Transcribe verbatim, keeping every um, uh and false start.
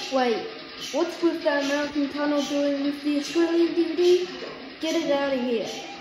Wait, what's with that mountain tunnel doing with the Australian D V D? Get it out of here.